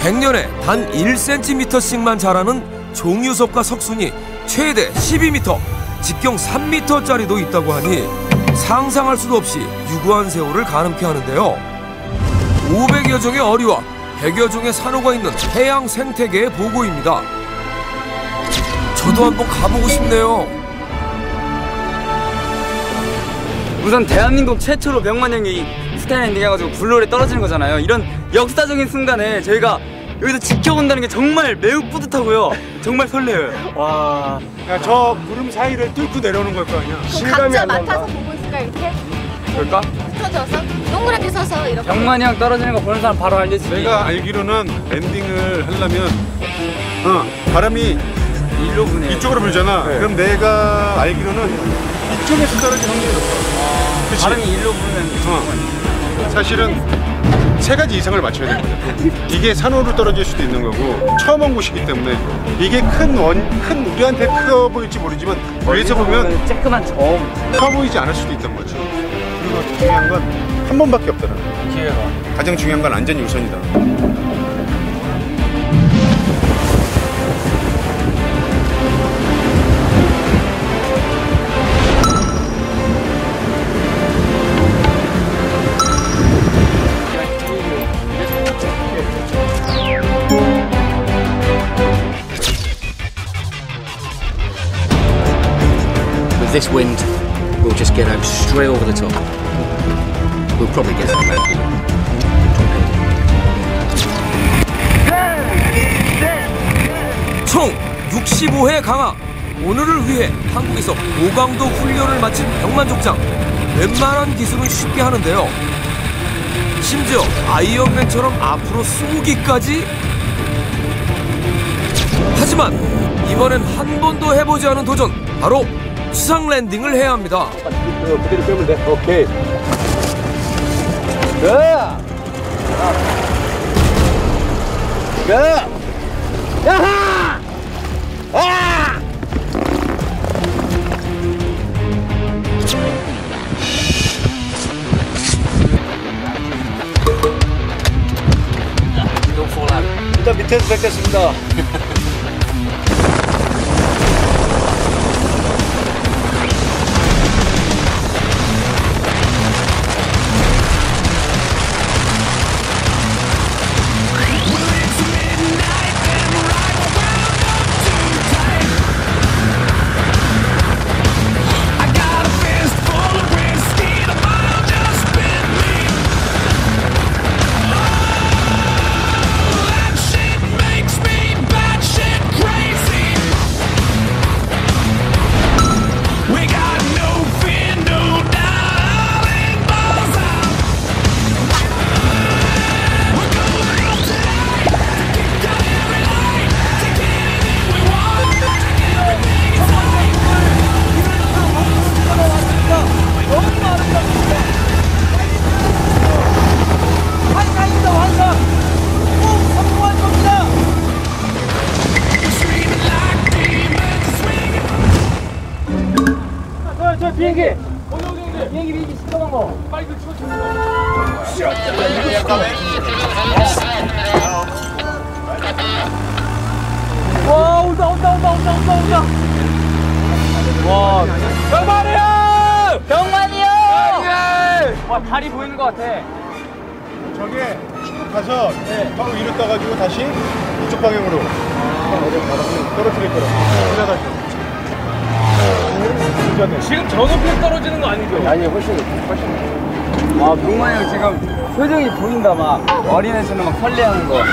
100년에 단 1cm씩만 자라는 종유섭과 석순이 최대 12m, 직경 3m짜리도 있다고 하니 상상할 수도 없이 유구한 세월을 가늠케 하는데요. 500여 종의 어리와 100여 종의 산호가 있는 해양 생태계의 보고입니다. 저도 한번 가보고 싶네요. 우선 대한민국 최초로 병만형이 스카이랜딩 해가지고 블루홀에 떨어지는 거잖아요. 이런 역사적인 순간에 저희가 여기서 지켜본다는 게 정말 매우 뿌듯하고요. 정말 설레요. 와, 야, 저 구름 사이를 뚫고 내려오는 걸 거 아니야. 실감이 안 난다. 각자 맡아서 보고 있을까 이렇게? 그럴까? 흩어져서 동그랗게 서서 이렇게. 병만형 떨어지는 거 보는 사람 바로 알려주지. 내가 알기로는 랜딩을 하려면 바람이 일로 부네. 이쪽으로 불잖아. 네. 그럼 내가 알기로는 이쪽에서 떨어질 확률이 높아. 바람이 일로 부면 사실은 세 가지 이상을 맞춰야 됩니다. 이게 산호로 떨어질 수도 있는 거고 처음 온 곳이기 때문에 이게 큰 우리한테 커 보일지 모르지만 위에서 보면 쬐끄만 점 커 보이지 않을 수도 있단 거죠. 그리고 중요한 건 한 번밖에 없더라. 기회가. 가장 중요한 건 안전이 우선이다. With this wind, we'll just get out straight over the top. We'll probably get some tornado. 총 65회 강화. 오늘을 위해 한국에서 고강도 훈련을 마친 병만족장. 웬만한 기술은 쉽게 하는데요. 심지어 아이언맨처럼 앞으로 쏘기까지? 하지만 이번엔 한 번도 해보지 않은 도전. 바로 수상 랜딩을 해야 합니다. 그대로 빼면 돼. 오케이. 야! 야! 야하! 아! 일단 밑에서 뵙겠습니다. 비행기! 비행기 시켜놓은 거! 빨리 그 와, 온다! 와, 병만이 형! 병만이 형! 와, 다리 보이는 것 같아. 저게 쭉 가서 바로 위로 떠가지고 다시 이쪽 방향으로 떨어뜨릴 거라고. 올라가죠. 지금 저 높이에 떨어지는 거 아니죠? 아니, 훨씬. 아, 병만이 형 지금 표정이 보인다, 막. 어린애처럼 막 설레하는 거.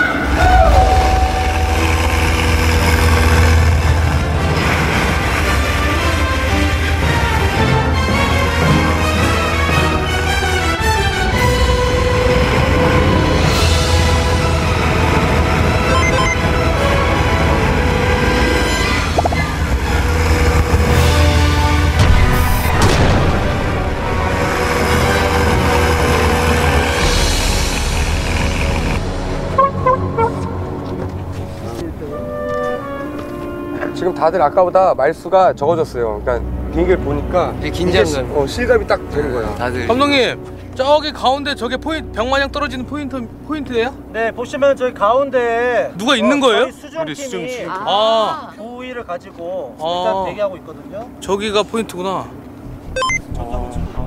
지금 다들 아까보다 말수가 적어졌어요. 그러니까 비행기를 보니까 긴장감. 실감이 딱 되는 거야. 다들. 감독님, 저기 가운데 저게 포인트 병마냥 떨어지는 포인트예요? 네, 보시면 저희 가운데에 누가 있는 거예요? 저희 수중팀이 아, 부위를 가지고 일단 대기하고 있거든요. 저기가 포인트구나. 저기 한번 찍어볼까요?